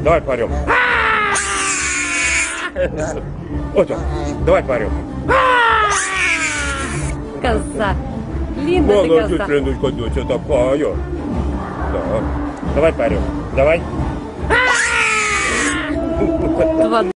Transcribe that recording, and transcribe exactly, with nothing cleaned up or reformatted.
Давай поорем. Вот он. Давай поорем. Коза. Линда ты Молодец, коза. Леночка, доча такая. Да. Давай поорем. Давай. Два